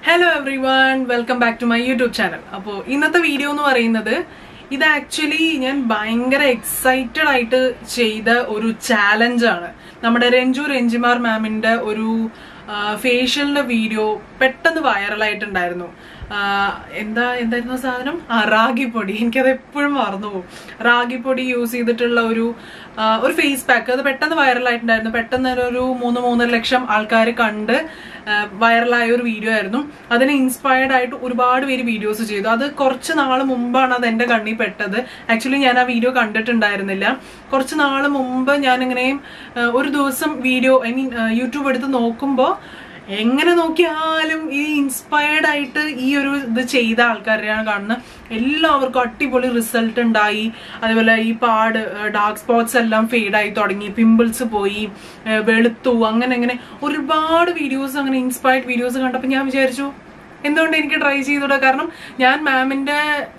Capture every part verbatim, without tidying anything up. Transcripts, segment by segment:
Hello everyone, welcome back to my YouTube channel. അപ്പോൾ ഇന്നത്തെ video എന്ന് പറയുന്നത് ഇത് ആക്ച്വലി ഞാൻ ഭയങ്കര എക്സൈറ്റഡ് ആയിട്ട് ചെയ്ത ഒരു ചാലഞ്ച് ആണ്. നമ്മുടെ രഞ്ജു രഞ്ജിമാർ മാമിന്റെ ഒരു ഫേഷ്യലിന്റെ വീഡിയോ പെട്ടെന്ന് വൈറലായിട്ടുണ്ടായിരുന്നു. എന്താ എന്തായിരുന്നു സാധനം? ആ റാഗിപ്പൊടി. എനിക്കത് എപ്പോഴും മറന്നു പോകും. റാഗിപ്പൊടി യൂസ് ചെയ്തിട്ടുള്ള ഒരു ഒരു ഫേസ് പാക്ക് അത് പെട്ടെന്ന് വൈറലായിട്ടുണ്ടായിരുന്നു. പെട്ടെന്ന് ഒരു മൂന്ന് മൂന്നര ലക്ഷം ആൾക്കാർ കണ്ട് വൈറലായ ഒരു വീഡിയോ ആയിരുന്നു. അതിനെ ഇൻസ്പയർഡ് ആയിട്ട് ഒരുപാട് പേര് വീഡിയോസ് ചെയ്തു. അത് കുറച്ച് നാൾ മുമ്പാണ് അത് എൻ്റെ കണ്ണിൽ പെട്ടത്. ആക്ച്വലി ഞാൻ ആ വീഡിയോ കണ്ടിട്ടുണ്ടായിരുന്നില്ല. കുറച്ച് നാൾ മുമ്പ് ഞാനിങ്ങനെയും ഒരു ദിവസം വീഡിയോ ഐ മീൻ യൂട്യൂബ് എടുത്ത് നോക്കുമ്പോൾ എങ്ങനെ നോക്കിയാലും ഈ ഇൻസ്പയർഡ് ആയിട്ട് ഈ ഒരു ഇത് ചെയ്ത ആൾക്കാരെയാണ് കാണുന്നത്. എല്ലാവർക്കും അടിപൊളി റിസൾട്ട് ഉണ്ടായി. അതേപോലെ ഈ പാട് ഡാർക്ക് സ്പോട്ട്സ് എല്ലാം ഫെയ്ഡായി തുടങ്ങി, പിമ്പിൾസ് പോയി, വെളുത്തു, അങ്ങനെ അങ്ങനെ ഒരുപാട് വീഡിയോസ് അങ്ങനെ ഇൻസ്പയർഡ് വീഡിയോസ് കണ്ടപ്പോൾ ഞാൻ വിചാരിച്ചു എന്തുകൊണ്ട് എനിക്ക് ട്രൈ ചെയ്തൂടാ. കാരണം ഞാൻ മാമിന്റെ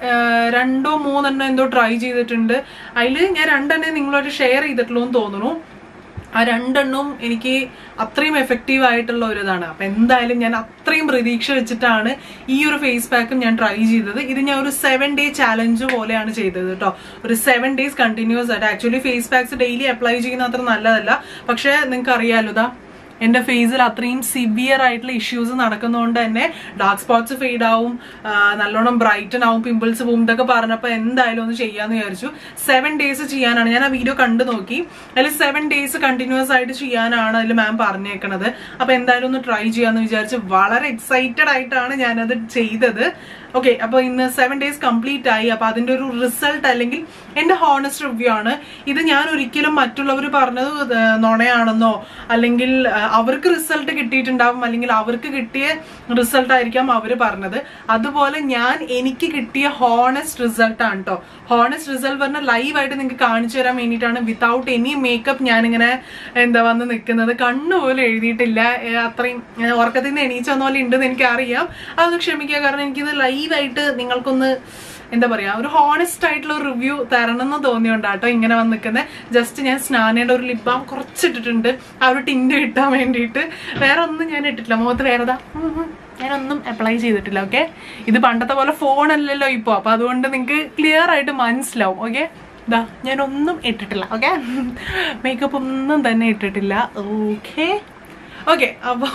രണ്ടോ മൂന്നെണ്ണം എന്തോ ട്രൈ ചെയ്തിട്ടുണ്ട്. അതിൽ ഞാൻ രണ്ടെണ്ണം നിങ്ങളോട് ഷെയർ ചെയ്തിട്ടുള്ളൂ എന്ന് തോന്നുന്നു. ആ രണ്ടെണ്ണവും എനിക്ക് അത്രയും എഫക്റ്റീവ് ആയിട്ടുള്ള ഒരു ഇതാണ്. അപ്പം എന്തായാലും ഞാൻ അത്രയും പ്രതീക്ഷ വെച്ചിട്ടാണ് ഈ ഒരു ഫേസ് പാക്കും ഞാൻ ട്രൈ ചെയ്തത്. ഇത് ഞാൻ ഒരു സെവൻ ഡേ ചാലഞ്ച് പോലെയാണ് ചെയ്തത് കേട്ടോ. ഒരു സെവൻ ഡേയ്സ് കണ്ടിന്യൂസ് ആയിട്ട്. Actually face packs daily apply ചെയ്യുന്ന അത്ര നല്ലതല്ല. പക്ഷെ നിങ്ങൾക്ക് അറിയാലോ, ഇതാ എൻ്റെ ഫേസിൽ അത്രയും സിവിയർ ആയിട്ടുള്ള ഇഷ്യൂസ് നടക്കുന്നതുകൊണ്ട് തന്നെ ഡാർക്ക് സ്പോട്ട്സ് ഫെയ്ഡ് ആവും, നല്ലോണം ബ്രൈറ്റൻ ആവും, പിമ്പിൾസ് പോവും. ഇതൊക്കെ പറഞ്ഞപ്പോൾ എന്തായാലും ഒന്ന് ചെയ്യാന്ന് വിചാരിച്ചു. സെവൻ ഡേയ്സ് ചെയ്യാനാണ് ഞാൻ ആ വീഡിയോ കണ്ടു നോക്കി. അതിൽ സെവൻ ഡേയ്സ് കണ്ടിന്യൂസ് ആയിട്ട് ചെയ്യാനാണ് അതിൽ മാം പറഞ്ഞേക്കണത്. അപ്പൊ എന്തായാലും ഒന്ന് ട്രൈ ചെയ്യാന്ന് വിചാരിച്ച് വളരെ എക്സൈറ്റഡ് ആയിട്ടാണ് ഞാനത് ചെയ്തത്. ഓക്കെ, അപ്പൊ ഇന്ന് സെവൻ ഡേയ്സ് കംപ്ലീറ്റ് ആയി. അപ്പൊ അതിന്റെ ഒരു റിസൾട്ട് അല്ലെങ്കിൽ എന്റെ ഹോണസ്റ്റ് റിവ്യൂ ആണ് ഇത്. ഞാൻ ഒരിക്കലും മറ്റുള്ളവർ പറഞ്ഞത് നുണയാണെന്നോ അല്ലെങ്കിൽ അവർക്ക് റിസൾട്ട് കിട്ടിയിട്ടുണ്ടാവും അല്ലെങ്കിൽ അവർക്ക് കിട്ടിയ റിസൾട്ട് ആയിരിക്കാം അവര് പറഞ്ഞത്. അതുപോലെ ഞാൻ എനിക്ക് കിട്ടിയ ഹോണസ്റ്റ് റിസൾട്ട് ആണ് കേട്ടോ. ഹോണസ്റ്റ് റിസൾട്ട് പറഞ്ഞാൽ ലൈവായിട്ട് നിങ്ങൾക്ക് കാണിച്ചു തരാൻ വേണ്ടിയിട്ടാണ്. വിത്തൗട്ട് എനി മേക്കപ്പ് ഞാനിങ്ങനെ എന്താ വന്ന് നിൽക്കുന്നത്. കണ്ണുപോലും എഴുതിയിട്ടില്ല. അത്രയും ഉറക്കത്തിൽ നിന്ന് എണീച്ചെന്ന പോലെ ഉണ്ടെന്ന് എനിക്കറിയാം. അതൊന്ന് ക്ഷമിക്കുക. കാരണം എനിക്കിത് ലൈവായിട്ട് നിങ്ങൾക്കൊന്ന് എന്താ പറയാ ഒരു ഹോണസ്റ്റ് ആയിട്ടുള്ള ഒരു റിവ്യൂ തരണം എന്ന് തോന്നിയോണ്ടാട്ടോ ഇങ്ങനെ വന്ന് നിൽക്കുന്നത്. ജസ്റ്റ് ഞാൻ സ്നാനയുടെ ഒരു ലിപ് ബാം കുറച്ചിട്ടിട്ടുണ്ട് ആ ഒരു ടിൻറ്റ് കിട്ടാൻ വേണ്ടിയിട്ട്. വേറെ ഒന്നും ഞാൻ ഇട്ടിട്ടില്ല മുഖത്ത്. വേറെതാ ഞാനൊന്നും അപ്ലൈ ചെയ്തിട്ടില്ല. ഓക്കെ, ഇത് പണ്ടത്തെ പോലെ ഫോണല്ലല്ലോ ഇപ്പോൾ. അപ്പൊ അതുകൊണ്ട് നിങ്ങൾക്ക് ക്ലിയർ ആയിട്ട് മനസ്സിലാവും. ഓക്കെ, ഇതാ ഞാനൊന്നും ഇട്ടിട്ടില്ല. ഓക്കെ, മേക്കപ്പ് ഒന്നും തന്നെ ഇട്ടിട്ടില്ല. ഓക്കെ ഓക്കെ അപ്പോൾ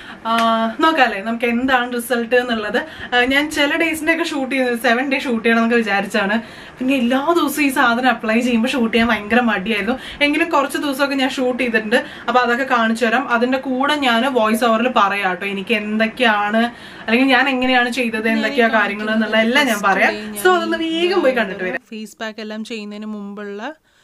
നോക്കാല്ലേ നമുക്ക് എന്താണ് റിസൾട്ട് എന്നുള്ളത്. ഞാൻ ചില ഡേയ്സിൻ്റെ ഒക്കെ ഷൂട്ട് ചെയ്തത് സെവൻ ഡേ ഷൂട്ട് ചെയ്യണം എന്നൊക്കെ വിചാരിച്ചാണ്. പിന്നെ എല്ലാ ദിവസവും ഈ സാധനം അപ്ലൈ ചെയ്യുമ്പോൾ ഷൂട്ട് ചെയ്യാൻ ഭയങ്കര മടിയായിരുന്നു. എങ്കിലും കുറച്ച് ദിവസമൊക്കെ ഞാൻ ഷൂട്ട് ചെയ്തിട്ടുണ്ട്. അപ്പോൾ അതൊക്കെ കാണിച്ചു തരാം. അതിൻ്റെ കൂടെ ഞാൻ വോയിസ് ഓവറിൽ പറയാം കേട്ടോ എനിക്ക് എന്തൊക്കെയാണ് അല്ലെങ്കിൽ ഞാൻ എങ്ങനെയാണ് ചെയ്തത്, എന്തൊക്കെയാ കാര്യങ്ങൾ എന്നുള്ള എല്ലാം ഞാൻ പറയാം. സോ അതൊന്ന് വേഗം പോയി കണ്ടിട്ട് വരാം. ഫേസ് പാക്ക് എല്ലാം ചെയ്യുന്നതിന് മുമ്പുള്ള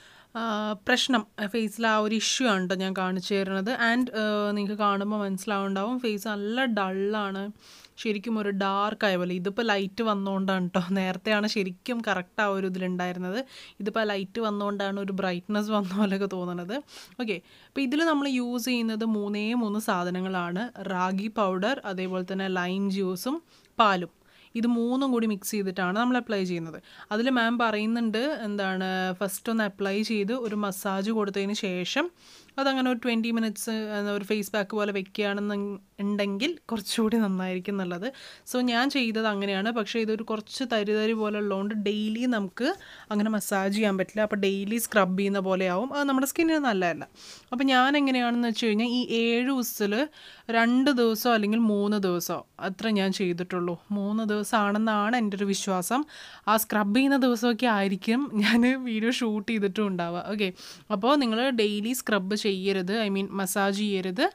പ്രശ്നം, ഫേസിൽ ആ ഒരു ഇഷ്യൂ ആണ് കേട്ടോ ഞാൻ കാണിച്ചു തരുന്നത്. ആൻഡ് നിങ്ങൾക്ക് കാണുമ്പോൾ മനസ്സിലാവുണ്ടാവും ഫേസ് നല്ല ഡള്ളാണ്, ശരിക്കും ഒരു ഡാർക്ക് ആയ പോലെ. ഇതിപ്പോൾ ലൈറ്റ് വന്നുകൊണ്ടാണ് കേട്ടോ. നേരത്തെയാണ് ശരിക്കും കറക്റ്റ് ആ ഒരു ഇതിലുണ്ടായിരുന്നത്. ഇതിപ്പോൾ ലൈറ്റ് വന്നുകൊണ്ടാണ് ഒരു ബ്രൈറ്റ്നസ് വന്ന പോലെയൊക്കെ തോന്നുന്നത്. ഓക്കെ, അപ്പോൾ ഇതിൽ നമ്മൾ യൂസ് ചെയ്യുന്നത് മൂന്നേ മൂന്ന് സാധനങ്ങളാണ്. റാഗി പൗഡർ, അതേപോലെ തന്നെ ലൈം ജ്യൂസും പാലും. ഇത് മൂന്നും കൂടി മിക്സ് ചെയ്തിട്ടാണ് നമ്മൾ അപ്ലൈ ചെയ്യുന്നത്. അതിൽ മാം പറയുന്നുണ്ട് എന്താണ് ഫസ്റ്റ് ഒന്ന് അപ്ലൈ ചെയ്ത് ഒരു മസാജ് കൊടുത്തതിന് ശേഷം അതങ്ങനെ ഒരു ട്വൻറ്റി മിനിറ്റ്സ് ഒരു ഫേസ് പാക്ക് പോലെ വെക്കുകയാണെന്ന് ഉണ്ടെങ്കിൽ കുറച്ചുകൂടി നന്നായിരിക്കും എന്നുള്ളത്. സോ ഞാൻ ചെയ്തത് അങ്ങനെയാണ്. പക്ഷേ ഇതൊരു കുറച്ച് തരി തരി പോലെ ഉള്ളതുകൊണ്ട് ഡെയിലി നമുക്ക് അങ്ങനെ മസാജ് ചെയ്യാൻ പറ്റില്ല. അപ്പോൾ ഡെയിലി സ്ക്രബ് ചെയ്യുന്ന പോലെ ആവും. അത് നമ്മുടെ സ്കിന്നിന് നല്ലതല്ല. അപ്പോൾ ഞാൻ എങ്ങനെയാണെന്ന് വെച്ച് കഴിഞ്ഞാൽ ഈ ഏഴ് ദിവസത്തിൽ രണ്ട് ദിവസമോ അല്ലെങ്കിൽ മൂന്ന് ദിവസമോ അത്ര ഞാൻ ചെയ്തിട്ടുള്ളൂ. മൂന്ന് ദിവസമാണെന്നാണ് എൻ്റെ ഒരു വിശ്വാസം. ആ സ്ക്രബ് ചെയ്യുന്ന ദിവസമൊക്കെ ആയിരിക്കും ഞാൻ വീഡിയോ ഷൂട്ട് ചെയ്തിട്ടും ഉണ്ടാവുക. ഓക്കെ, അപ്പോൾ നിങ്ങൾ ഡെയിലി സ്ക്രബ് ചെയ്യരുത്, ഐ മീൻ മസാജ് ചെയ്യരുത്.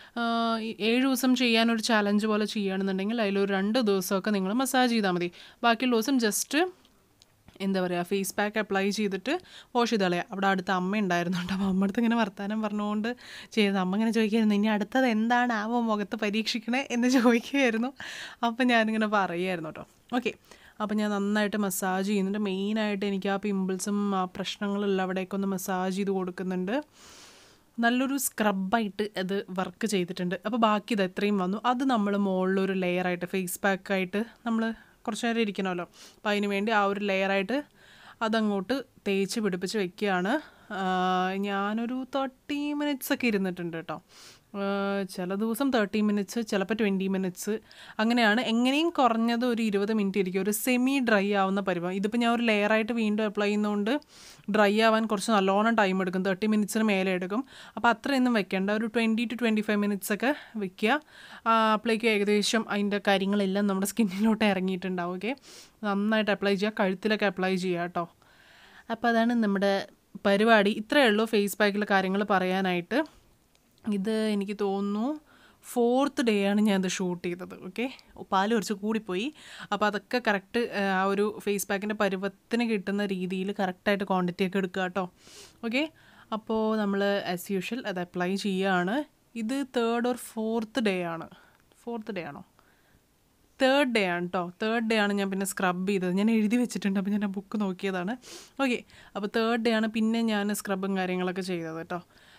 ഏഴ് ദിവസം ചെയ്യാനൊരു ചാലഞ്ച് പോലെ ചെയ്യുകയാണെന്നുണ്ടെങ്കിൽ അതിലൊരു രണ്ട് ദിവസമൊക്കെ നിങ്ങൾ മസാജ് ചെയ്താൽ മതി. ബാക്കിയുള്ള ദിവസം ജസ്റ്റ് എന്താ പറയുക ഫേസ് പാക്ക് അപ്ലൈ ചെയ്തിട്ട് വാഷ് ചെയ്ത് കളയുക. അവിടെ അടുത്ത അമ്മ ഉണ്ടായിരുന്നു കേട്ടോ. അപ്പോൾ അമ്മ അടുത്ത് ഇങ്ങനെ വർത്താനം പറഞ്ഞുകൊണ്ട് ചെയ്തത്. അമ്മ ഇങ്ങനെ ചോദിക്കുമായിരുന്നു ഇനി അടുത്തത് എന്താണ് ആവോ മുഖത്ത് പരീക്ഷിക്കണേ എന്ന് ചോദിക്കുമായിരുന്നു. അപ്പം ഞാനിങ്ങനെ പറയുമായിരുന്നു കേട്ടോ. ഓക്കെ, അപ്പോൾ ഞാൻ നന്നായിട്ട് മസാജ് ചെയ്യുന്നുണ്ട്. മെയിനായിട്ട് എനിക്ക് ആ പിമ്പിൾസും ആ പ്രശ്നങ്ങളുള്ള അവിടെയൊക്കെ ഒന്ന് മസാജ് ചെയ്ത് കൊടുക്കുന്നുണ്ട്. നല്ലൊരു സ്ക്രബായിട്ട് അത് വർക്ക് ചെയ്തിട്ടുണ്ട്. അപ്പോൾ ബാക്കി ഇത് എത്രയും വന്നു അത് നമ്മൾ മുകളിലൊരു ലെയറായിട്ട് ഫേസ് പാക്കായിട്ട് നമ്മൾ കുറച്ച് നേരം ഇരിക്കണമല്ലോ. അപ്പോൾ അതിന് വേണ്ടി ആ ഒരു ലെയറായിട്ട് അതങ്ങോട്ട് തേച്ച് പിടിപ്പിച്ച് വെക്കുകയാണ്. ഞാനൊരു തേർട്ടി മിനിറ്റ്സ് ഒക്കെ ഇരുന്നിട്ടുണ്ട് കേട്ടോ. ചില ദിവസം തേർട്ടി മിനിറ്റ്സ്, ചിലപ്പോൾ ട്വൻറ്റി മിനിറ്റ്സ്, അങ്ങനെയാണ്. എങ്ങനെയും കുറഞ്ഞത് ഒരു ഇരുപത് മിനിറ്റ് ഇരിക്കും, ഒരു സെമി ഡ്രൈ ആവുന്ന പരിപാടി. ഇതിപ്പോൾ ഞാൻ ഒരു ലെയറായിട്ട് വീണ്ടും അപ്ലൈ ചെയ്യുന്നതുകൊണ്ട് ഡ്രൈ ആവാൻ കുറച്ച് നല്ലോണം ടൈം എടുക്കും, തേർട്ടി മിനിറ്റ്സിന് മേലെ എടുക്കും. അപ്പോൾ അത്രയൊന്നും വെക്കേണ്ട, ഒരു twenty to twenty five minutes ഒക്കെ വെക്കുക. അപ്പോഴേക്കും ഏകദേശം അതിൻ്റെ കാര്യങ്ങളെല്ലാം നമ്മുടെ സ്കിന്നിലോട്ട് ഇറങ്ങിയിട്ടുണ്ടാവും. ഓക്കെ, നന്നായിട്ട് അപ്ലൈ ചെയ്യുക, കഴുത്തിലൊക്കെ അപ്ലൈ ചെയ്യുക കേട്ടോ. അപ്പോൾ അതാണ് നമ്മുടെ പരിപാടി. ഇത്രയേ ഉള്ളൂ ഫേസ് പാക്കിലെ കാര്യങ്ങൾ പറയാനായിട്ട്. ഇത് എനിക്ക് തോന്നുന്നു ഫോർത്ത് ഡേ ആണ് ഞാനത് ഷൂട്ട് ചെയ്തത്. ഓക്കെ, പാല് കുറച്ച് കൂടിപ്പോയി. അപ്പോൾ അതൊക്കെ കറക്റ്റ് ആ ഒരു ഫേസ് പാക്കിൻ്റെ പരുവത്തിന് കിട്ടുന്ന രീതിയിൽ കറക്റ്റായിട്ട് ക്വാണ്ടിറ്റി ഒക്കെ എടുക്കുക കേട്ടോ. ഓക്കെ, അപ്പോൾ നമ്മൾ ആസ് യൂഷ്വൽ അത് അപ്ലൈ ചെയ്യുകയാണ്. ഇത് തേർഡ് ഓർ ഫോർത്ത് ഡേ ആണ്. ഫോർത്ത് ഡേ ആണോ? തേർഡ് ഡേ ആണ് കേട്ടോ. തേർഡ് ഡേ ആണ് ഞാൻ പിന്നെ സ്ക്രബ് ചെയ്തത്. ഞാൻ എഴുതി വെച്ചിട്ടുണ്ട്, അപ്പോൾ ഞാൻ ആ ബുക്ക് നോക്കിയതാണ്. ഓക്കെ, അപ്പോൾ തേർഡ് ഡേ ആണ് പിന്നെ ഞാൻ സ്ക്രബും കാര്യങ്ങളൊക്കെ ചെയ്തത് കേട്ടോ.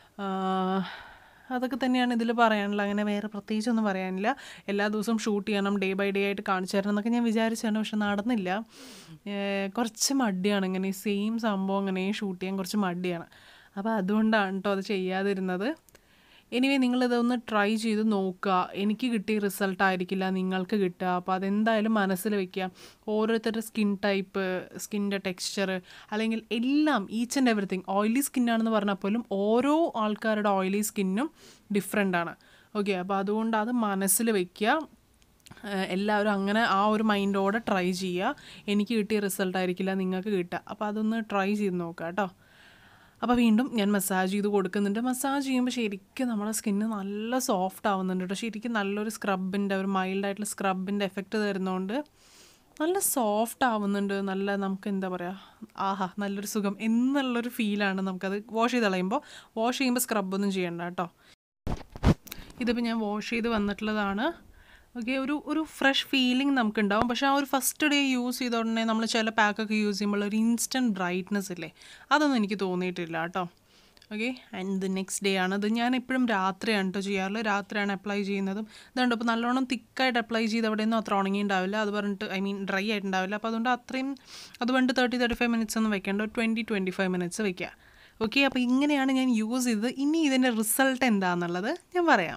അതൊക്കെ തന്നെയാണ് ഇതിൽ പറയാനുള്ളത്. അങ്ങനെ വേറെ പ്രത്യേകിച്ചൊന്നും പറയാനില്ല. എല്ലാ ദിവസവും ഷൂട്ട് ചെയ്യണം, ഡേ ബൈ ഡേ ആയിട്ട് കാണിച്ചു തരണം എന്നൊക്കെ ഞാൻ വിചാരിച്ചാണ്, പക്ഷെ നടന്നില്ല. കുറച്ച് മടിയാണ്, ഇങ്ങനെ സെയിം സംഭവം അങ്ങനെ ഷൂട്ട് ചെയ്യാൻ കുറച്ച് മടിയാണ്. അപ്പോൾ അതുകൊണ്ടാണ് കേട്ടോ അത് ചെയ്യാതിരുന്നത്. എനിവേ നിങ്ങളിതൊന്ന് ട്രൈ ചെയ്ത് നോക്കുക. എനിക്ക് കിട്ടിയ റിസൾട്ട് ആയിരിക്കില്ല നിങ്ങൾക്ക് കിട്ടുക. അപ്പോൾ അതെന്തായാലും മനസ്സിൽ വയ്ക്കുക. ഓരോരുത്തരുടെ സ്കിൻ ടൈപ്പ്, സ്കിൻ്റെ ടെക്സ്ചർ, അല്ലെങ്കിൽ എല്ലാം ഈച്ച് ആൻഡ് എവറിത്തിങ്. ഓയിലി സ്കിന്നാണെന്ന് പറഞ്ഞാൽ പോലും ഓരോ ആൾക്കാരുടെ ഓയിലി സ്കിന്നും ഡിഫറെൻ്റ് ആണ്. ഓക്കെ, അപ്പോൾ അതുകൊണ്ട് അത് മനസ്സിൽ വയ്ക്കുക. എല്ലാവരും അങ്ങനെ ആ ഒരു മൈൻഡോടെ ട്രൈ ചെയ്യുക. എനിക്ക് കിട്ടിയ റിസൾട്ട് ആയിരിക്കില്ല നിങ്ങൾക്ക് കിട്ടുക. അപ്പോൾ അതൊന്ന് ട്രൈ ചെയ്ത് നോക്കുക കേട്ടോ. അപ്പോൾ വീണ്ടും ഞാൻ മസാജ് ചെയ്ത് കൊടുക്കുന്നുണ്ട്. മസാജ് ചെയ്യുമ്പോൾ ശരിക്കും നമ്മുടെ സ്കിന്ന് നല്ല സോഫ്റ്റ് ആവുന്നുണ്ട് കേട്ടോ. ശരിക്കും നല്ലൊരു സ്ക്രബിൻ്റെ, ഒരു മൈൽഡായിട്ടുള്ള സ്ക്രബിൻ്റെ എഫക്റ്റ് തരുന്നതുകൊണ്ട് നല്ല സോഫ്റ്റ് ആവുന്നുണ്ട്. നല്ല നമുക്ക് എന്താ പറയുക, ആഹാ നല്ലൊരു സുഖം എന്നുള്ളൊരു ഫീലാണ് നമുക്കത് വാഷ് ചെയ്ത് കളയുമ്പോൾ. വാഷ് ചെയ്യുമ്പോൾ സ്ക്രബൊന്നും ചെയ്യണ്ട കേട്ടോ. ഇതിപ്പോൾ ഞാൻ വാഷ് ചെയ്ത് വന്നിട്ടുള്ളതാണ്. ഓക്കെ, ഒരു ഒരു ഫ്രഷ് ഫീലിംഗ് നമുക്കുണ്ടാവും. പക്ഷേ ആ ഒരു ഫസ്റ്റ് ഡേ യൂസ് ചെയ്ത ഉടനെ നമ്മൾ ചില പാക്കൊക്കെ യൂസ് ചെയ്യുമ്പോൾ ഒരു ഇൻസ്റ്റൻറ്റ് ബ്രൈറ്റ്നസ് ഇല്ലേ, അതൊന്നും എനിക്ക് തോന്നിയിട്ടില്ല കേട്ടോ. Okay, and the next day ആണ്. അത് ഞാൻ എപ്പോഴും രാത്രിയാണ് കേട്ടോ ചെയ്യാറുള്ളത്. രാത്രിയാണ് അപ്ലൈ ചെയ്യുന്നതും. അതുകൊണ്ട് ഇപ്പോൾ നല്ലോണം തിക്കായിട്ട് അപ്ലൈ ചെയ്ത് അവിടെയൊന്നും അത്ര ഉണങ്ങിയിട്ടുണ്ടാവില്ല. അത് പറഞ്ഞിട്ട് ഐ മീൻ ഡ്രൈ ആയിട്ടുണ്ടാവില്ല. അപ്പോൾ അതുകൊണ്ട് അത്രയും അതുകൊണ്ട് തേർട്ടി തേർട്ടി ഫൈവ് മിനിറ്റ്സ് ഒന്നും വെക്കേണ്ട, ഒരു ട്വൻറ്റി ട്വൻറ്റി ഫൈവ് മിനിറ്റ്സ് വെക്കുക. ഓക്കെ, അപ്പോൾ ഇങ്ങനെയാണ് ഞാൻ യൂസ് ചെയ്തത്. ഇനി ഇതിൻ്റെ റിസൾട്ട് എന്താണെന്നുള്ളത് ഞാൻ പറയാം.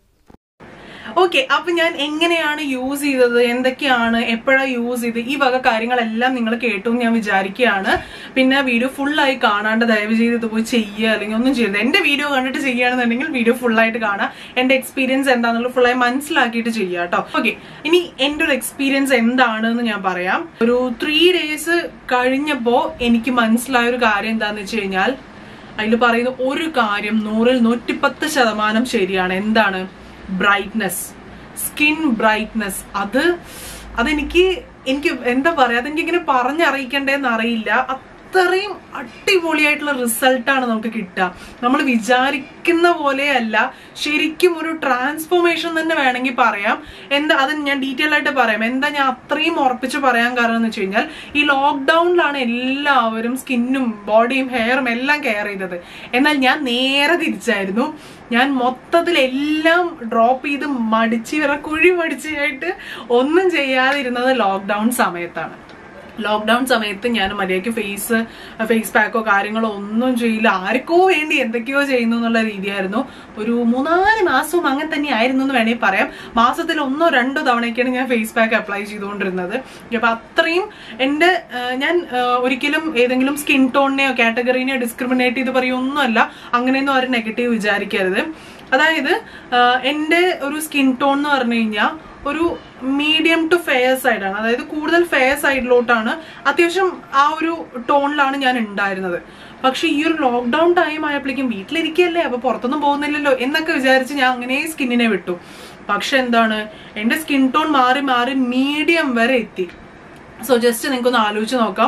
ഓക്കെ, അപ്പൊ ഞാൻ എങ്ങനെയാണ് യൂസ് ചെയ്തത്, എന്തൊക്കെയാണ്, എപ്പോഴാണ് യൂസ് ചെയ്ത്, ഈ വക കാര്യങ്ങളെല്ലാം നിങ്ങൾ കേട്ടു ഞാൻ വിചാരിക്കുകയാണ്. പിന്നെ വീഡിയോ ഫുള്ളായി കാണാണ്ട് ദയവ് ചെയ്ത് ഇത് പോയി ചെയ്യുക, അല്ലെങ്കിൽ ഒന്നും ചെയ്യരുത്. എന്റെ വീഡിയോ കണ്ടിട്ട് ചെയ്യുകയാണെന്നുണ്ടെങ്കിൽ വീഡിയോ ഫുള്ളായിട്ട് കാണാം, എന്റെ എക്സ്പീരിയൻസ് എന്താണെന്നുള്ളത് ഫുള്ളായി മനസ്സിലാക്കിയിട്ട് ചെയ്യുക കേട്ടോ. ഓക്കെ, ഇനി എന്റെ ഒരു എക്സ്പീരിയൻസ് എന്താണെന്ന് ഞാൻ പറയാം. ഒരു ത്രീ ഡേയ്സ് കഴിഞ്ഞപ്പോ എനിക്ക് മനസ്സിലായ ഒരു കാര്യം എന്താന്ന് വെച്ച് കഴിഞ്ഞാൽ, അതിൽ പറയുന്ന ഒരു കാര്യം നൂറിൽ നൂറ്റിപ്പത്ത് ശതമാനം ശരിയാണ്. എന്താണ്? Brightness, skin brightness. അത് അതെനിക്ക് എനിക്ക് എന്താ പറയാ, അതെനിക്ക് ഇങ്ങനെ പറഞ്ഞറിയിക്കണ്ടേന്ന് അറിയില്ല. അത്രയും അടിപൊളിയായിട്ടുള്ള റിസൾട്ടാണ് നമുക്ക് കിട്ടുക. നമ്മൾ വിചാരിക്കുന്ന പോലെയല്ല, ശരിക്കും ഒരു ട്രാൻസ്ഫോർമേഷൻ തന്നെ വേണമെങ്കിൽ പറയാം. എന്താ അത് ഞാൻ ഡീറ്റെയിൽ ആയിട്ട് പറയാം. എന്താ ഞാൻ അത്രയും ഉറപ്പിച്ച് പറയാൻ കാരണം എന്ന് വെച്ച് കഴിഞ്ഞാൽ, ഈ ലോക്ക്ഡൌണിലാണ് എല്ലാവരും സ്കിന്നും ബോഡിയും ഹെയറും എല്ലാം കെയർ ചെയ്തത്. എന്നാൽ ഞാൻ നേരെ തിരിച്ചായിരുന്നു. ഞാൻ മൊത്തത്തിൽ എല്ലാം ഡ്രോപ്പ് ചെയ്ത് മടിച്ച് ഇവരെ കുഴി മടിച്ചായിട്ട് ഒന്നും ചെയ്യാതിരുന്നത് ലോക്ക്ഡൌൺ സമയത്താണ്. ലോക്ക്ഡൌൺ സമയത്ത് ഞാൻ മര്യാദയ്ക്ക് ഫേസ് ഫേസ് പാക്കോ കാര്യങ്ങളോ ഒന്നും ചെയ്യില്ല. ആർക്കോ വേണ്ടി എന്തൊക്കെയോ ചെയ്യുന്നു എന്നുള്ള രീതിയായിരുന്നു. ഒരു മൂന്നാല് മാസവും അങ്ങനെ തന്നെ ആയിരുന്നു എന്ന് വേണമെങ്കിൽ പറയാം. മാസത്തിൽ ഒന്നോ രണ്ടോ തവണയൊക്കെയാണ് ഞാൻ ഫേസ് പാക്ക് അപ്ലൈ ചെയ്തുകൊണ്ടിരുന്നത്. അപ്പൊ അത്രയും എൻ്റെ ഞാൻ ഒരിക്കലും ഏതെങ്കിലും സ്കിൻ ടോണിനെയോ കാറ്റഗറിനെയോ ഡിസ്ക്രിമിനേറ്റ് ചെയ്ത് പറയുമൊന്നുമല്ല. അങ്ങനെയൊന്നും ആരും നെഗറ്റീവ് വിചാരിക്കരുത്. അതായത് എൻ്റെ ഒരു സ്കിൻ ടോൺ എന്ന് പറഞ്ഞു കഴിഞ്ഞാൽ ഒരു മീഡിയം ടു ഫെയർ സൈഡാണ്. അതായത് കൂടുതൽ ഫെയർ സൈഡിലോട്ടാണ്, അത്യാവശ്യം ആ ഒരു ടോണിലാണ് ഞാൻ ഉണ്ടായിരുന്നത്. പക്ഷെ ഈ ഒരു ലോക്ക്ഡൌൺ ടൈം ആയപ്പോഴേക്കും വീട്ടിലിരിക്കുകയല്ലേ, അപ്പൊ പുറത്തൊന്നും പോകുന്നില്ലല്ലോ എന്നൊക്കെ വിചാരിച്ച് ഞാൻ അങ്ങനെ സ്കിന്നിനെ വിട്ടു. പക്ഷെ എന്താണ്, എന്റെ സ്കിൻ ടോൺ മാറി മാറി മീഡിയം വരെ എത്തി. സോ ജസ്റ്റ് നിങ്ങൾക്കൊന്ന് ആലോചിച്ച് നോക്കാം.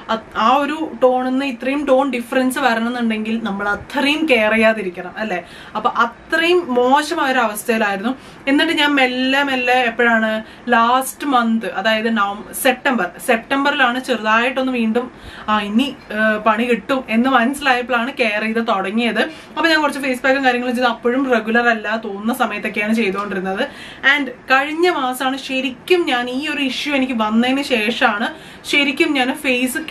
ആ ഒരു ടോണിൽ നിന്ന് ഇത്രയും ടോൺ ഡിഫറൻസ് വരണമെന്നുണ്ടെങ്കിൽ നമ്മൾ അത്രയും കെയർ ചെയ്യാതിരിക്കണം അല്ലെ. അപ്പൊ അത്രയും മോശമായ ഒരു അവസ്ഥയിലായിരുന്നു. എന്നിട്ട് ഞാൻ മെല്ലെ മെല്ലെ എപ്പോഴാണ് ലാസ്റ്റ് മന്ത്, അതായത് നവംബർ സെപ്റ്റംബർ സെപ്റ്റംബറിലാണ് ചെറുതായിട്ടൊന്ന് വീണ്ടും ആ ഇനി പണി കിട്ടും എന്ന് മനസ്സിലായപ്പോഴാണ് കെയർ ചെയ്ത് തുടങ്ങിയത്. അപ്പൊ ഞാൻ കുറച്ച് ഫേസ് പാക്കും കാര്യങ്ങളും ചെയ്ത് അപ്പോഴും റെഗുലർ അല്ല, തോന്നുന്ന സമയത്തൊക്കെയാണ് ചെയ്തുകൊണ്ടിരുന്നത്. ആൻഡ് കഴിഞ്ഞ മാസമാണ് ശരിക്കും ഞാൻ ഈ ഒരു ഇഷ്യൂ എനിക്ക് വന്നതിന് ശേഷമാണ് ശരിക്കും ഞാൻ ഫേസ്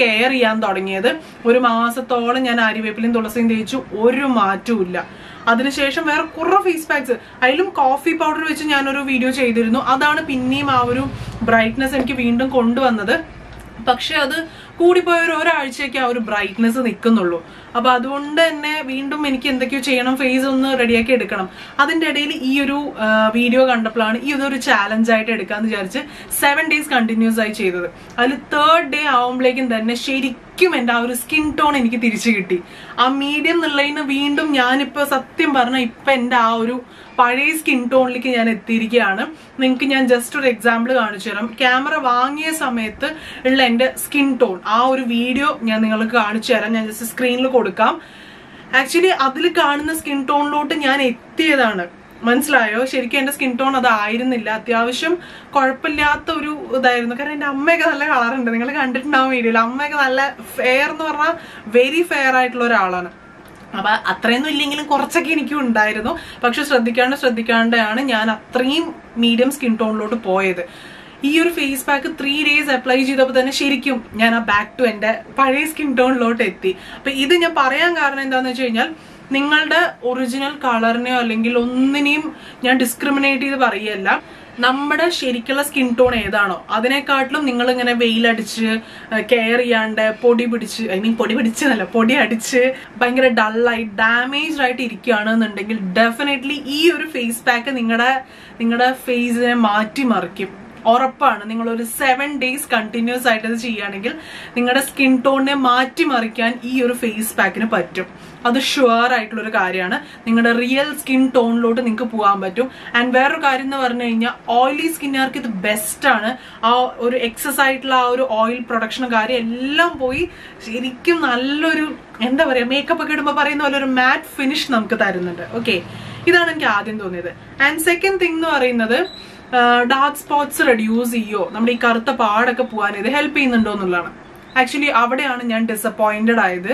കെയർ ചെയ്യാൻ തുടങ്ങിയത്. ഒരു മാസത്തോളം ഞാൻ ആര്യവേപ്പിലും തുളസിയും തേച്ചു, ഒരു മാറ്റവും ഇല്ല. അതിനുശേഷം വേറെ കുറെ ഫേസ് പാക്സ്, അതിലും കോഫി പൗഡർ വെച്ച് ഞാനൊരു വീഡിയോ ചെയ്തിരുന്നു. അതാണ് പിന്നെയും ആ ഒരു ബ്രൈറ്റ്നെസ് എനിക്ക് വീണ്ടും കൊണ്ടുവന്നത്. പക്ഷെ അത് കൂടിപ്പോയ ഒരു ഒരാഴ്ചയൊക്കെ ആ ഒരു ബ്രൈറ്റ്നെസ് നിൽക്കുന്നുള്ളൂ. അപ്പൊ അതുകൊണ്ട് തന്നെ വീണ്ടും എനിക്ക് എന്തൊക്കെയോ ചെയ്യണം, ഫേസ് ഒന്ന് റെഡിയാക്കി എടുക്കണം. അതിന്റെ ഇടയിൽ ഈ ഒരു വീഡിയോ കണ്ടപ്പോഴാണ് ഈ ഇതൊരു ചാലഞ്ച് ആയിട്ട് എടുക്കാന്ന് വിചാരിച്ച് സെവൻ ഡേയ്സ് കണ്ടിന്യൂസ് ആയി ചെയ്തത്. അതിൽ തേർഡ് ഡേ ആവുമ്പോഴേക്കും തന്നെ ശരിക്കും എൻ്റെ ആ ഒരു സ്കിൻ ടോൺ എനിക്ക് തിരിച്ചു കിട്ടി. ആ മീഡിയം എന്നുള്ളതിന് വീണ്ടും ഞാനിപ്പോ സത്യം പറഞ്ഞ ഇപ്പൊ എൻ്റെ ആ ഒരു പഴയ സ്കിൻ ടോണിലേക്ക് ഞാൻ എത്തിയിരിക്കുകയാണ്. നിങ്ങൾക്ക് ഞാൻ ജസ്റ്റ് ഒരു എക്സാമ്പിൾ കാണിച്ചു തരാം. ക്യാമറ വാങ്ങിയ സമയത്ത് ഉള്ള എൻ്റെ സ്കിൻ ടോൺ ആ ഒരു വീഡിയോ ഞാൻ നിങ്ങൾക്ക് കാണിച്ചു തരാം. ഞാൻ ജസ്റ്റ് സ്ക്രീനിൽ കൊടുക്കാം. ആക്ച്വലി അതിൽ കാണുന്ന സ്കിൻ ടോണിലോട്ട് ഞാൻ എത്തിയതാണ്, മനസ്സിലായോ? ശരിക്കും എൻ്റെ സ്കിൻ ടോൺ അതായിരുന്നില്ല. അത്യാവശ്യം കുഴപ്പമില്ലാത്ത ഒരു ഇതായിരുന്നു. കാരണം എൻ്റെ അമ്മയൊക്കെ നല്ല കളറുണ്ട്, നിങ്ങൾ കണ്ടിട്ടുണ്ടാവും വീഡിയോയിൽ. അമ്മയൊക്കെ നല്ല ഫെയർ എന്ന് പറഞ്ഞാൽ വെരി ഫെയർ ആയിട്ടുള്ള ഒരാളാണ്. അപ്പൊ അത്രയൊന്നും ഇല്ലെങ്കിലും കുറച്ചൊക്കെ എനിക്കും ഉണ്ടായിരുന്നു. പക്ഷെ ശ്രദ്ധിക്കാണ്ട് ശ്രദ്ധിക്കാണ്ടാണ് ഞാൻ അത്രയും മീഡിയം സ്കിൻ ടോണിലോട്ട് പോയത്. ഈ ഒരു face pack three days apply ചെയ്തപ്പോൾ തന്നെ ശരിക്കും ഞാൻ ആ ബാക്ക് ടു എൻ്റെ പഴയ സ്കിൻ ടോണിലോട്ട് എത്തി. അപ്പൊ ഇത് ഞാൻ പറയാൻ കാരണം എന്താണെന്ന് വെച്ച് കഴിഞ്ഞാൽ, നിങ്ങളുടെ ഒറിജിനൽ കളറിനെയോ അല്ലെങ്കിൽ ഒന്നിനെയും ഞാൻ ഡിസ്ക്രിമിനേറ്റ് ചെയ്ത് പറയല്ല. നമ്മുടെ ശരിക്കുള്ള സ്കിൻ ടോൺ ഏതാണോ അതിനെക്കാട്ടിലും നിങ്ങൾ ഇങ്ങനെ വെയിലടിച്ച് കെയർ ചെയ്യാണ്ട് പൊടി പിടിച്ച്, ഐ മീൻ പൊടി പിടിച്ചതല്ല, പൊടി അടിച്ച് ഭയങ്കര ഡള്ളായി ഡാമേജ്ഡ് ആയിട്ട് ഇരിക്കുകയാണെന്നുണ്ടെങ്കിൽ ഡെഫിനറ്റ്ലി ഈ ഒരു ഫേസ് പാക്ക് നിങ്ങളുടെ നിങ്ങളുടെ ഫേസിനെ മാറ്റിമറിക്കും. ഉറപ്പാണ്. നിങ്ങളൊരു സെവൻ ഡേയ്സ് കണ്ടിന്യൂസ് ആയിട്ട് ഇത് ചെയ്യുകയാണെങ്കിൽ നിങ്ങളുടെ സ്കിൻ ടോണിനെ മാറ്റിമറിക്കാൻ ഈ ഒരു ഫേസ് പാക്കിന് പറ്റും. അത് ഷുവർ ആയിട്ടുള്ള ഒരു കാര്യമാണ്. നിങ്ങളുടെ റിയൽ സ്കിൻ ടോണിലോട്ട് നിങ്ങൾക്ക് പോകാൻ പറ്റും. ആൻഡ് വേറൊരു കാര്യം എന്ന് പറഞ്ഞു കഴിഞ്ഞാൽ, ഓയിലി സ്കിന്നുകാർക്ക് ഇത് ബെസ്റ്റ് ആണ്. ആ ഒരു എക്സസ് ആയിട്ടുള്ള ആ ഒരു ഓയിൽ പ്രൊഡക്ഷനും കാര്യം എല്ലാം പോയി ശരിക്കും നല്ലൊരു എന്താ പറയുക, മേക്കപ്പ് ഒക്കെ ഇടുമ്പോൾ പറയുന്ന പോലെ ഒരു മാറ്റ് ഫിനിഷ് നമുക്ക് തരുന്നുണ്ട്. ഓക്കെ, ഇതാണ് എനിക്ക് ആദ്യം തോന്നിയത്. ആൻഡ് സെക്കൻഡ് തിങ് എന്ന് പറയുന്നത്, ഡാർക്ക് സ്പോട്ട്സ് റെഡ്യൂസ് ചെയ്യോ, നമ്മുടെ ഈ കറുത്ത പാടൊക്കെ പോകാൻ ഇത് ഹെൽപ്പ് ചെയ്യുന്നുണ്ടോ എന്നുള്ളതാണ്. ആക്ച്വലി അവിടെയാണ് ഞാൻ ഡിസപ്പോയിന്റഡ് ആയത്.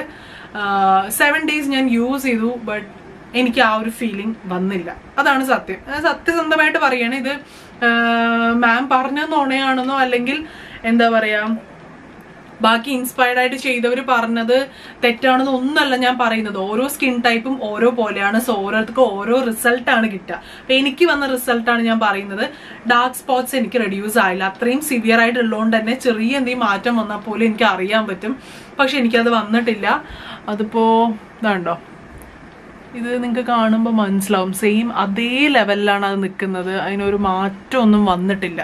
സെവൻ ഡേയ്സ് ഞാൻ യൂസ് ചെയ്തു, ബട്ട് എനിക്ക് ആ ഒരു ഫീലിംഗ് വന്നില്ല. അതാണ് സത്യം. സത്യസന്ധമായിട്ട് പറയാണ്. ഇത് മാം പറഞ്ഞ നുണയാണെന്നോ അല്ലെങ്കിൽ എന്താ പറയാ ബാക്കി ഇൻസ്പയർഡ് ആയിട്ട് ചെയ്തവർ പറഞ്ഞത് തെറ്റാണെന്ന് ഒന്നല്ല ഞാൻ പറയുന്നത്. ഓരോ സ്കിൻ ടൈപ്പും ഓരോ പോലെയാണ്. സോ ഓരോരുത്തർക്കും ഓരോ റിസൾട്ടാണ് കിട്ടുക. അപ്പൊ എനിക്ക് വന്ന റിസൾട്ടാണ് ഞാൻ പറയുന്നത്. ഡാർക്ക് സ്പോട്ട്സ് എനിക്ക് റെഡ്യൂസ് ആയില്ല. അത്രയും സിവിയർ ആയിട്ടുള്ളതുകൊണ്ട് തന്നെ ചെറിയ എന്തെങ്കിലും മാറ്റം വന്നാൽ പോലും എനിക്ക് അറിയാൻ പറ്റും. പക്ഷെ എനിക്കത് വന്നിട്ടില്ല. അതിപ്പോ ഇതാണ്ടോ, ഇത് നിങ്ങൾക്ക് കാണുമ്പോൾ മനസ്സിലാവും. സെയിം അതേ ലെവലിലാണ് അത് നിൽക്കുന്നത്. അതിനൊരു മാറ്റമൊന്നും വന്നിട്ടില്ല.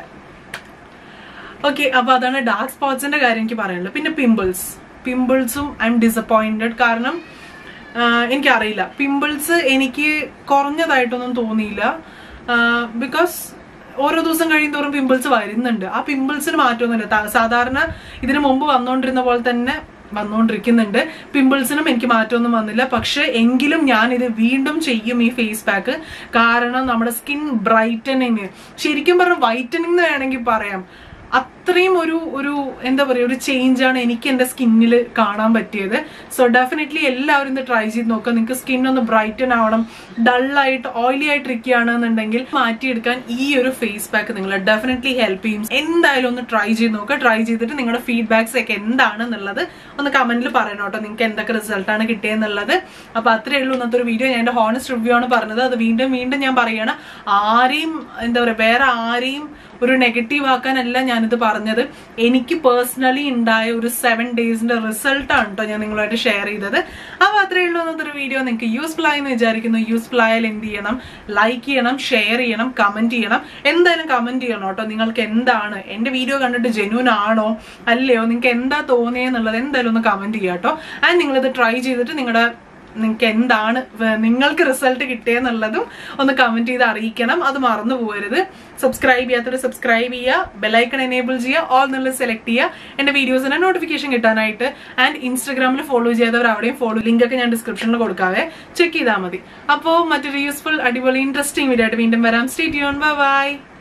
ഓക്കെ, അപ്പൊ അതാണ് ഡാർക്ക് സ്പോട്ട്സിന്റെ കാര്യം എനിക്ക് പറയാനുള്ളത്. പിന്നെ പിമ്പിൾസ് പിമ്പിൾസും ഐ എം ഡിസപ്പോയിന്റഡ്. കാരണം എനിക്കറിയില്ല, പിമ്പിൾസ് എനിക്ക് കുറഞ്ഞതായിട്ടൊന്നും തോന്നിയില്ല. ബിക്കോസ് ഓരോ ദിവസം കഴിയുന്തോറും പിമ്പിൾസ് വരുന്നുണ്ട്. ആ പിമ്പിൾസിന് മാറ്റമൊന്നുമില്ല. സാധാരണ ഇതിനു മുമ്പ് വന്നുകൊണ്ടിരുന്ന പോലെ തന്നെ വന്നുകൊണ്ടിരിക്കുന്നുണ്ട്. പിമ്പിൾസിനും എനിക്ക് മാറ്റമൊന്നും വന്നില്ല. പക്ഷെ എങ്കിലും ഞാൻ ഇത് വീണ്ടും ചെയ്യും ഈ ഫേസ് പാക്ക്. കാരണം നമ്മുടെ സ്കിൻ ബ്രൈറ്റനിങ്, ശരിക്കും പറഞ്ഞാൽ വൈറ്റനിങ് എന്ന് വേണമെങ്കിൽ പറയാം, അത്രയും ഒരു ഒരു എന്താ പറയുക, ഒരു ചേഞ്ച് ആണ് എനിക്ക് എൻ്റെ സ്കിന്നിൽ കാണാൻ പറ്റിയത്. സോ ഡെഫിനറ്റ്ലി എല്ലാവരും ഇത് ട്രൈ ചെയ്ത് നോക്കുക. നിങ്ങൾക്ക് സ്കിൻ ഒന്ന് ബ്രൈറ്റൻ ആവണം, ഡള്ളായിട്ട് ഓയിലി ആയിട്ടിരിക്കുകയാണെന്നുണ്ടെങ്കിൽ മാറ്റിയെടുക്കാൻ ഈ ഒരു ഫേസ് പാക്ക് നിങ്ങളെ ഡെഫിനറ്റ്ലി ഹെൽപ്പ് ചെയ്യും. എന്തായാലും ഒന്ന് ട്രൈ ചെയ്ത് നോക്കുക. ട്രൈ ചെയ്തിട്ട് നിങ്ങളുടെ ഫീഡ്ബാക്സ് ഒക്കെ എന്താണെന്നുള്ളത് ഒന്ന് കമന്റിൽ പറയണം കേട്ടോ, നിങ്ങൾക്ക് എന്തൊക്കെ റിസൾട്ടാണ് കിട്ടിയെന്നുള്ളത്. അപ്പൊ അത്രയേ ഉള്ളൂ ഇന്നത്തെ ഒരു വീഡിയോ. ഞാൻ എൻ്റെ ഹോണസ്റ്റ് റിവ്യൂ ആണ് പറഞ്ഞത്. അത് വീണ്ടും വീണ്ടും ഞാൻ പറയുകയാണ്. ആരെയും എന്താ പറയുക, വേറെ ആരെയും ഒരു നെഗറ്റീവ് ആക്കാനല്ല ഞാനിത് പറഞ്ഞത്. എനിക്ക് പേഴ്സണലി ഉണ്ടായ ഒരു സെവൻ ഡേയ്സിന്റെ റിസൾട്ട് ആണ് കേട്ടോ ഞാൻ നിങ്ങളുമായിട്ട് ഷെയർ ചെയ്തത്. അപ്പൊ അത്രയേ ഉള്ളൂ ഇന്നത്തെ ഒരു വീഡിയോ. നിങ്ങൾക്ക് യൂസ്ഫുൾ ആയെന്ന് വിചാരിക്കുന്നു. യൂസ്ഫുൾ ആയാൽ എന്ത് ചെയ്യണം? ലൈക്ക് ചെയ്യണം, ഷെയർ ചെയ്യണം, കമന്റ് ചെയ്യണം. എന്തായാലും കമന്റ് ചെയ്യണം കേട്ടോ. നിങ്ങൾക്ക് എന്താണ് എന്റെ വീഡിയോ കണ്ടിട്ട് ജെന്യൂൻ ആണോ അല്ലയോ, നിങ്ങൾക്ക് എന്താ തോന്നിയെന്നുള്ളത് എന്തായാലും ഒന്ന് കമന്റ് ചെയ്യാം കേട്ടോ. ആൻഡ് നിങ്ങളിത് ട്രൈ ചെയ്തിട്ട് നിങ്ങളുടെ നിങ്ങൾക്ക് എന്താണ് നിങ്ങൾക്ക് റിസൾട്ട് കിട്ടിയെന്നുള്ളതും ഒന്ന് കമന്റ് ചെയ്ത് അറിയിക്കണം. അത് മറന്നു പോകരുത്. സബ്സ്ക്രൈബ് ചെയ്യാത്തവർ സബ്സ്ക്രൈബ് ചെയ്യുക, ബെലൈക്കൺ എനേബിൾ ചെയ്യുക, ഓൾ എന്നുള്ളത് സെലക്ട് ചെയ്യുക എന്റെ വീഡിയോസിന്റെ നോട്ടിഫിക്കേഷൻ കിട്ടാനായിട്ട്. ആൻഡ് ഇൻസ്റ്റാഗ്രാമിൽ ഫോളോ ചെയ്യാത്തവർ അവിടെയും ഫോളോ, ലിങ്ക് ഒക്കെ ഞാൻ ഡിസ്ക്രിപ്ഷനിൽ കൊടുക്കാവേ, ചെക്ക് ചെയ്താൽ മതി. അപ്പോൾ മറ്റൊരു യൂസ്ഫുൾ അടിപൊളി ഇൻട്രസ്റ്റിംഗ് വീഡിയോ ആയിട്ട് വീണ്ടും വരാം. Stay tune. Bye by.